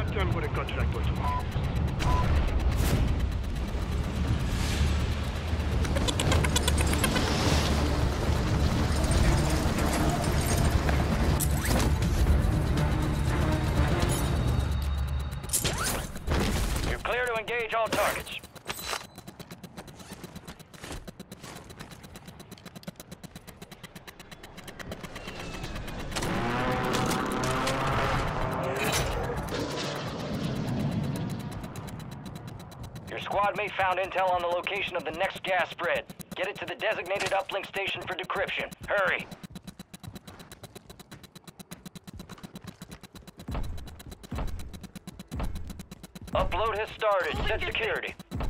attendre le contract autour. You're clear to engage all targets. Your squad mate found intel on the location of the next gas spread. Get it to the designated uplink station for decryption. Hurry! Upload has started. Set security.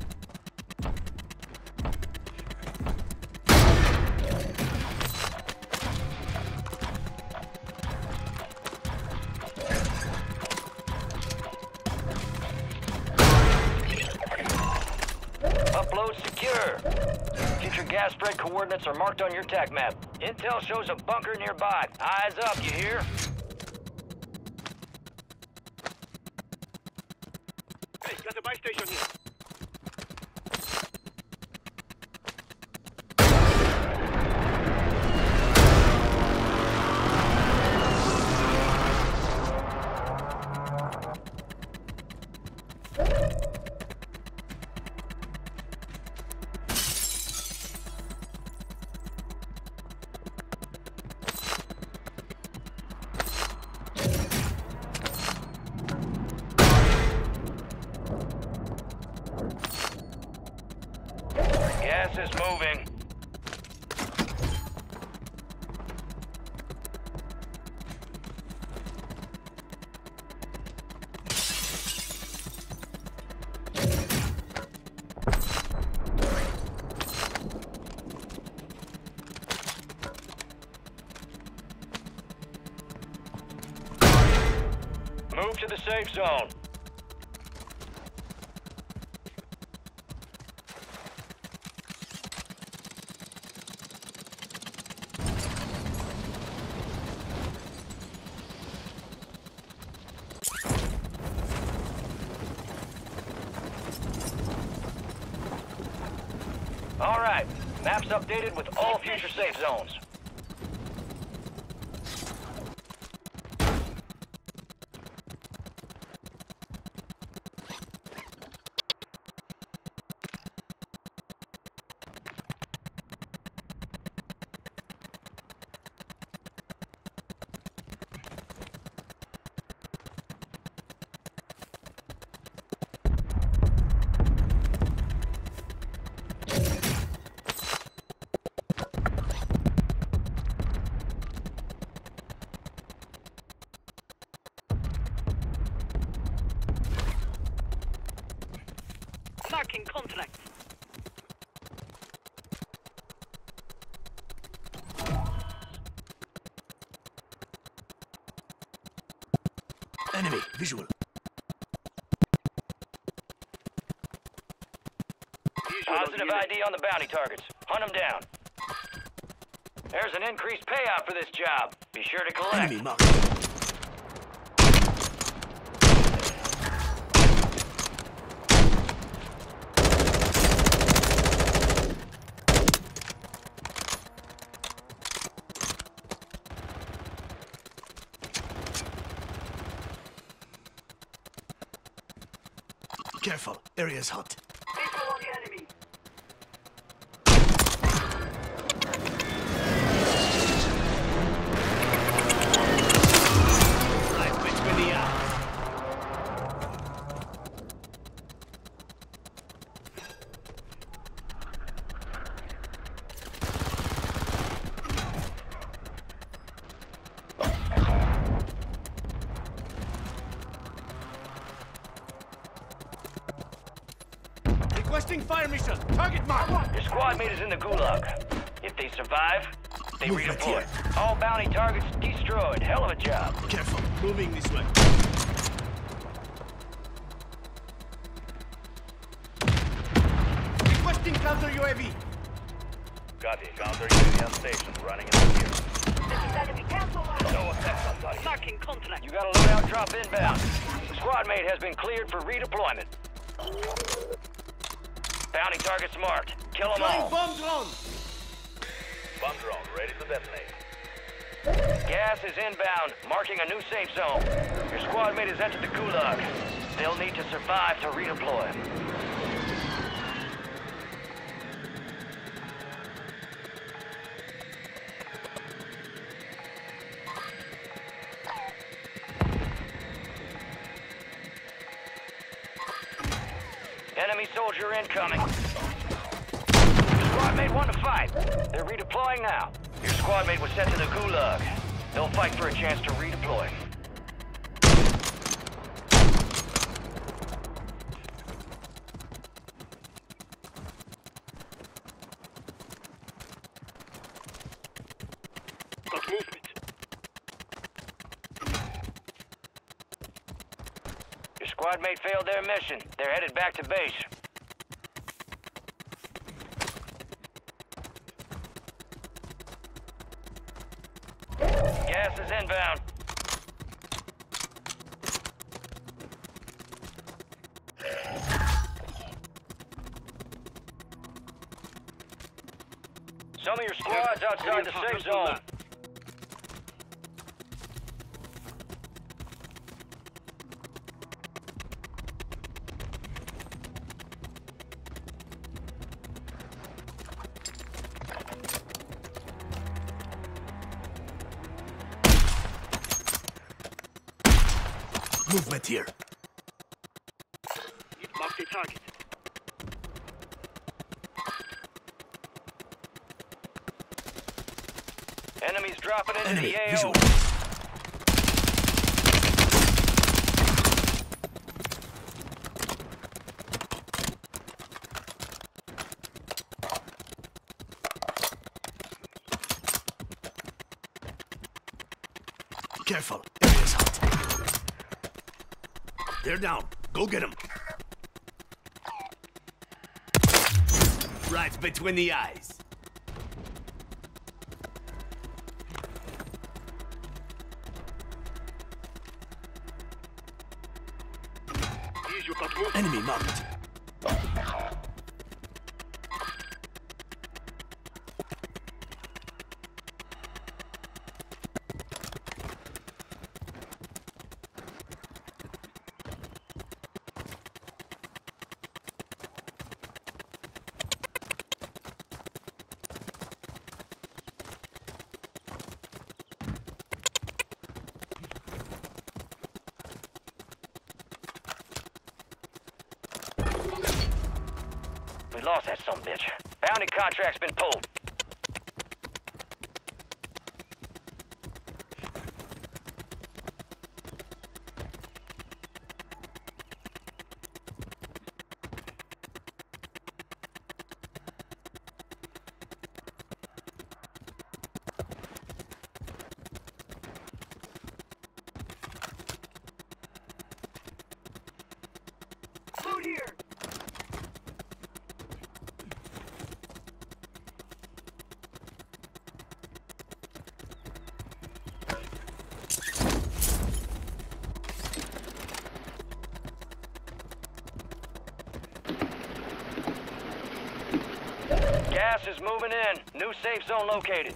Upload secure. Future gas spread coordinates are marked on your TAC map. Intel shows a bunker nearby. Eyes up, you hear? Hey, got a buy station here. Gas is moving. Move to the safe zone. All right. Maps updated with all future safe zones. Marking contract. Enemy, visual. Positive ID on the bounty targets. Hunt them down. There's an increased payout for this job. Be sure to collect. Enemy marked. Careful, area's hot. Visual on the enemy. I quit with the Requesting fire mission. Target mark. Your squad mate is in the gulag. If they survive, they Movement redeploy. here. All bounty targets destroyed. Hell of a job. Careful, moving this way. Requesting counter UAV. Copy. Counter UAV on station. Running in the gear. Enemy cancel. No effect on buddy. Marking contract. You got a loadout drop inbound. Squad mate has been cleared for redeployment. Bounty targets marked. Kill them all. Bomb drone! Bomb drone ready to detonate. Gas is inbound, marking a new safe zone. Your squad mate has entered the gulag. They'll need to survive to redeploy. Enemy soldier incoming. Your squad mate won the fight. They're redeploying now. Your squad mate was sent to the gulag. They'll fight for a chance to redeploy. Got movement. Your squad mate failed their mission. They're headed back to base. Gas is inbound. Some of your squad's outside the safe zone. Movement here. Mark the target. Enemies dropping into Enemy the AO. visual. Careful. Area's hot. They're down. Go get them. Right between the eyes. Use your got movement. Enemy marked. We lost that sumbitch. Bounty contract's been pulled. Loot here. Gas is moving in. New safe zone located.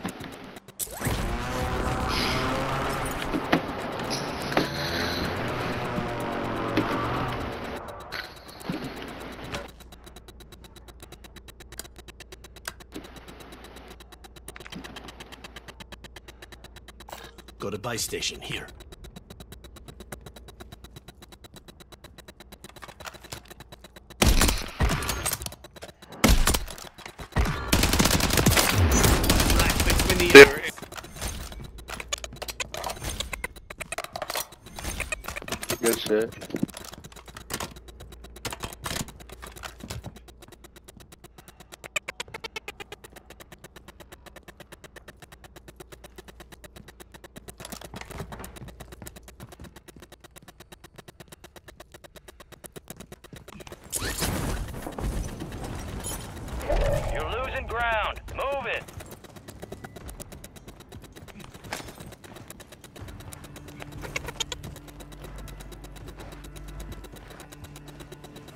Go to buy station here. Right between the ears. Good shit. You're losing ground. Move it.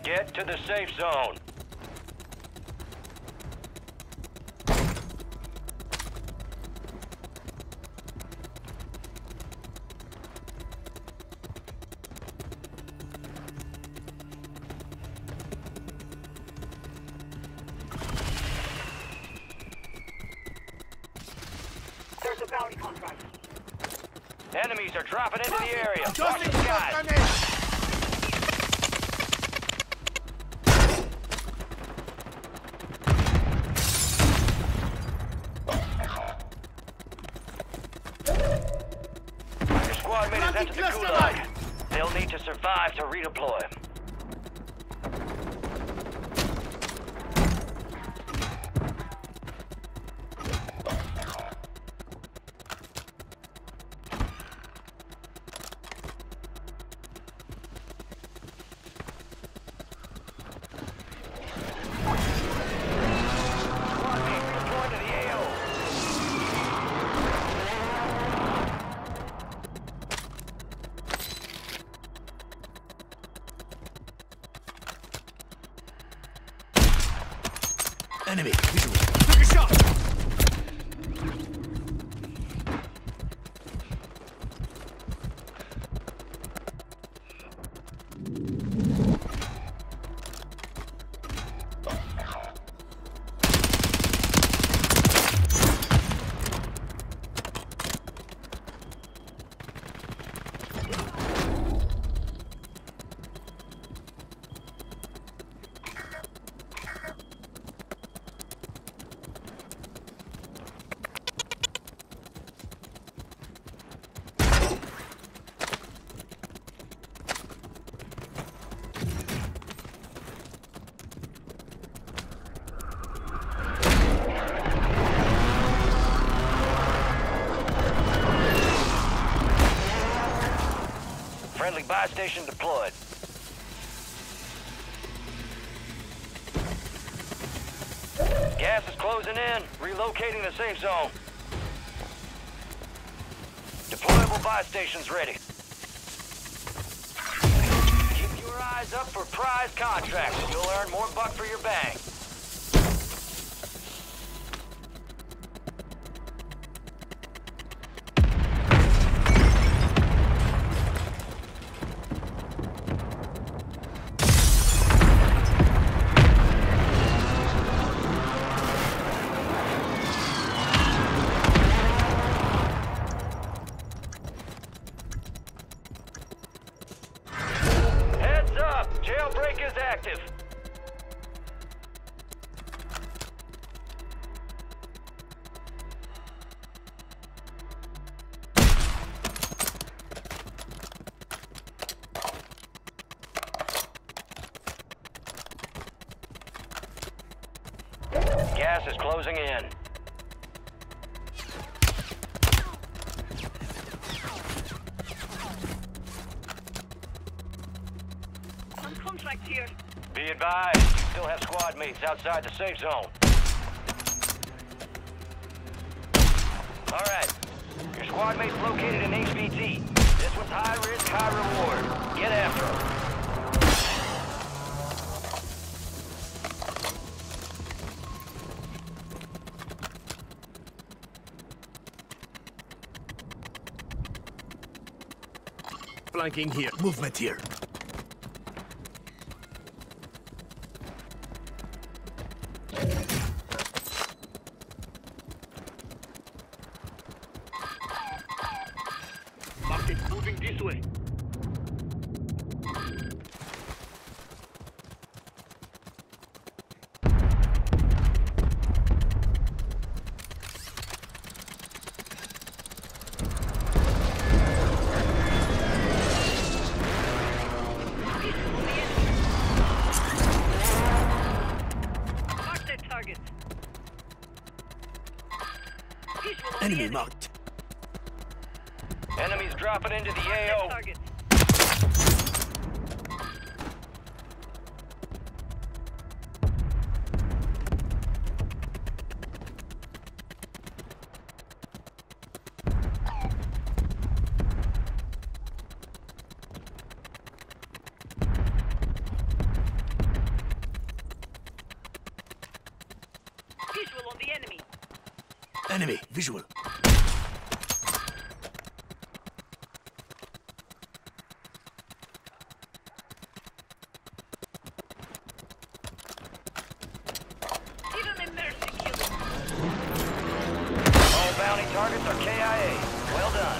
Get to the safe zone. There's a bounty contract. Enemies are dropping into the area. Watch the skies. Your squad mate has entered the gulag. They'll need to survive to redeploy. Squad mate redeploying to the AO. Enemy, visual. Took a shot! Friendly buy station deployed. Gas is closing in. Relocating the safe zone. Deployable buy stations ready. Keep your eyes up for prize contracts. You'll earn more buck for your bang. Heads up! Jailbreak is active. Gas is closing in. On contract here. Be advised, you still have squad mates outside the safe zone. Alright, your squad mate's located in HVT. This one's high risk, high reward. Get after him. Flanking here. Movement here. Market moving this way. Mark that target. Visual on the Enemy marked. Enemies dropping into the Mark that AO. target. Enemy visual. Give him a mercy killing. All bounty targets are KIA. Well done.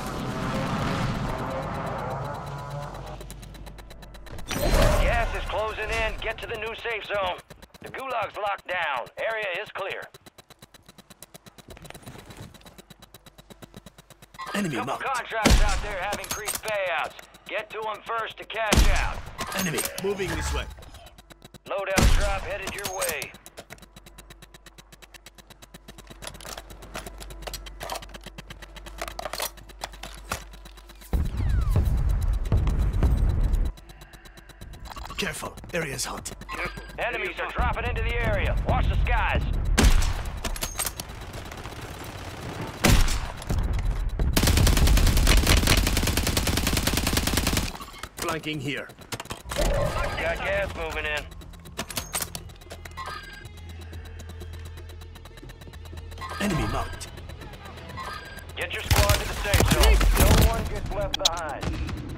Gas is closing in. Get to the new safe zone. The Gulag's locked down. Area is clear. Enemy Couple marked. contracts out there have increased payouts. Get to them first to cash out. Enemy moving this way. Loadout drop headed your way. Careful, area's hot. Careful. Enemies are dropping into the area. Watch the skies. Flanking here. Got gas moving in. Enemy marked. Get your squad to the safe zone. No one gets left behind.